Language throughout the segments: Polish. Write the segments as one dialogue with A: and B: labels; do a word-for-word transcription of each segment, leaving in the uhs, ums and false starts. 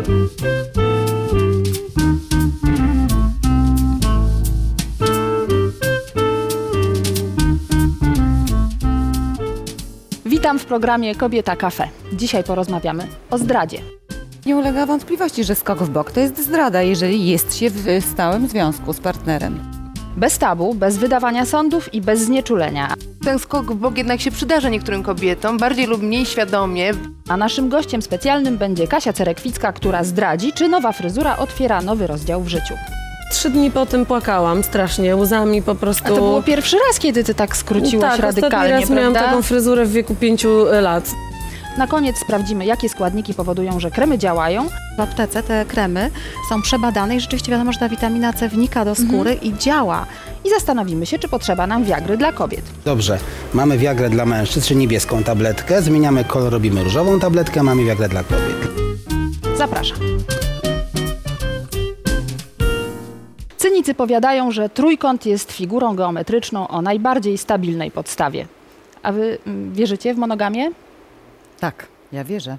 A: Witam w programie Kobieta Cafe. Dzisiaj porozmawiamy o zdradzie.
B: Nie ulega wątpliwości, że skok w bok to jest zdrada, jeżeli jest się w stałym związku z partnerem.
A: Bez tabu, bez wydawania sądów i bez znieczulenia.
C: Ten skok w bok jednak się przydarza niektórym kobietom, bardziej lub mniej świadomie.
A: A naszym gościem specjalnym będzie Kasia Cerekwicka, która zdradzi, czy nowa fryzura otwiera nowy rozdział w życiu.
D: Trzy dni po tym płakałam strasznie, łzami po prostu.
A: A to było pierwszy raz, kiedy ty tak skróciłaś
D: tak,
A: radykalnie,
D: ostatni raz
A: prawda?
D: miałam taką fryzurę w wieku pięciu lat.
A: Na koniec sprawdzimy, jakie składniki powodują, że kremy działają.
E: W aptece te kremy są przebadane i rzeczywiście wiadomo, że ta witamina C wnika do skóry mhm. i działa.
A: I zastanowimy się, czy potrzeba nam wiagry dla kobiet.
F: Dobrze, mamy wiagrę dla mężczyzn, czy niebieską tabletkę, zmieniamy kolor, robimy różową tabletkę, mamy wiagrę dla kobiet.
A: Zapraszam. Cynicy powiadają, że trójkąt jest figurą geometryczną o najbardziej stabilnej podstawie. A wy wierzycie w monogamię?
B: Tak, ja wierzę.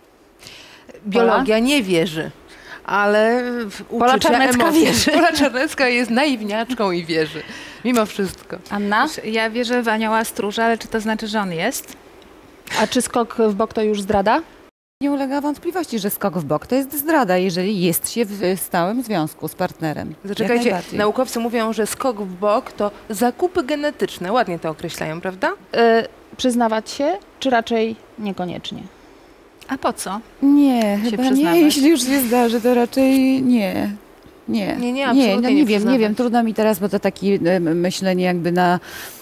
C: Biologia nie wierzy, ale
A: Pola Czarnecka wierzy.
C: Pola Czarnecka jest naiwniaczką i wierzy, mimo wszystko.
A: Anna?
G: Ja wierzę w anioła stróża, ale czy to znaczy, że on jest?
A: A czy skok w bok to już zdrada?
B: Nie ulega wątpliwości, że skok w bok to jest zdrada, jeżeli jest się w stałym związku z partnerem.
C: Zaczekajcie, naukowcy mówią, że skok w bok to zakupy genetyczne. Ładnie to określają, prawda?
A: Yy, przyznawać się, czy raczej niekoniecznie?
G: A po co?
B: Nie, chyba
G: przyznawać?
B: nie. Jeśli już się zdarzy, to raczej nie. Nie,
C: nie, nie,
B: nie,
C: absolutnie
B: no nie,
C: nie
B: wiem, nie wiem, trudno mi teraz, bo to takie myślenie jakby na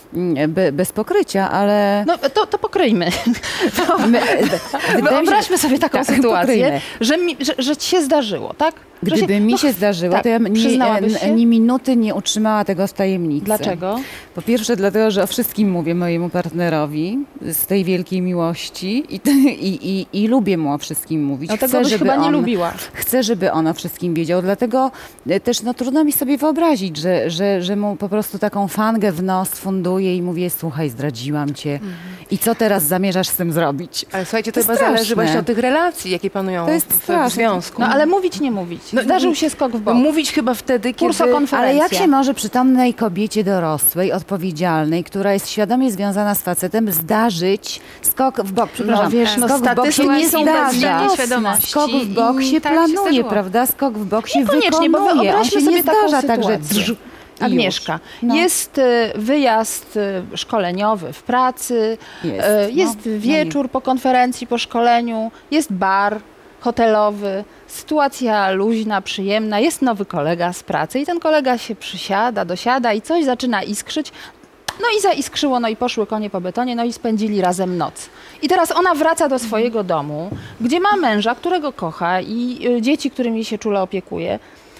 B: Be, bez pokrycia, ale...
A: No to, to pokryjmy. To,
B: My,
A: wyobraźmy sobie taką
B: tak,
A: sytuację, że, mi, że, że ci się zdarzyło, tak? Że
B: Gdyby
A: się,
B: mi
A: no,
B: się zdarzyło,
A: tak,
B: to ja
A: nie,
B: ni minuty nie utrzymała tego w tajemnicy.
A: Dlaczego?
B: Po pierwsze dlatego, że o wszystkim mówię mojemu partnerowi z tej wielkiej miłości i, i, i, i lubię mu o wszystkim mówić.
A: No tego byś chyba nie
B: on,
A: lubiła.
B: Chcę, żeby on o wszystkim wiedział, dlatego też no, trudno mi sobie wyobrazić, że, że, że mu po prostu taką fangę w nos funduję i mówię, słuchaj, zdradziłam cię mhm. i co teraz zamierzasz z tym zrobić?
C: Ale słuchajcie, to,
B: to
C: chyba
B: straszne.
C: zależy właśnie od tych relacji, jakie panują
B: to jest
C: w, w związku.
A: No ale mówić, nie mówić. No, Zdarzył się skok w bok.
C: No, mówić chyba wtedy, kiedy...
B: Ale jak się może przytomnej kobiecie dorosłej, odpowiedzialnej, która jest świadomie związana z facetem, zdarzyć skok w bok? Przepraszam,
A: no, wiesz, no,
B: skok w bok się nie zdarza. Skok w bok się
G: tak
B: planuje,
G: się
B: prawda? Skok w bok się
A: Niekoniecznie,
B: wykonuje.
A: bo wyobraźmy
B: On się
A: sobie
B: nie
A: taką
B: zdarza tak, że...
A: sytuację. Agnieszka,
B: no.
A: jest wyjazd szkoleniowy w pracy,
B: jest,
A: jest
B: no,
A: wieczór
B: no
A: po konferencji, po szkoleniu, jest bar hotelowy, sytuacja luźna, przyjemna, jest nowy kolega z pracy i ten kolega się przysiada, dosiada i coś zaczyna iskrzyć. No i zaiskrzyło, no i poszły konie po betonie, no i spędzili razem noc. I teraz ona wraca do swojego domu, gdzie ma męża, którego kocha i dzieci, którymi się czule opiekuje.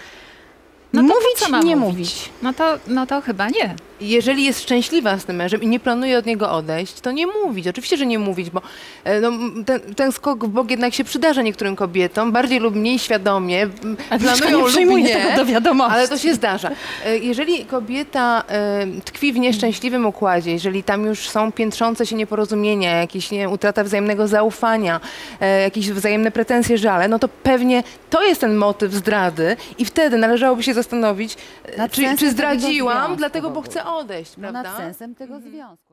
G: No to
A: mówić,
G: co ma
A: nie
G: mówić?
A: mówić.
G: No to, no to chyba nie.
C: Jeżeli jest szczęśliwa z tym mężem i nie planuje od niego odejść, to nie mówić. Oczywiście, że nie mówić, bo no, ten, ten skok w bok jednak się przydarza niektórym kobietom, bardziej lub mniej świadomie. Planują
A: nie przyjmuje
C: lub nie,
A: tego do wiadomości.
C: ale to się zdarza. Jeżeli kobieta tkwi w nieszczęśliwym układzie, jeżeli tam już są piętrzące się nieporozumienia, jakieś nie, utrata wzajemnego zaufania, jakieś wzajemne pretensje, żale, no to pewnie to jest ten motyw zdrady i wtedy należałoby się zastanowić, czy, czy zdradziłam, dlatego, bo chcę odejść, prawda?
B: Nad sensem tego związku.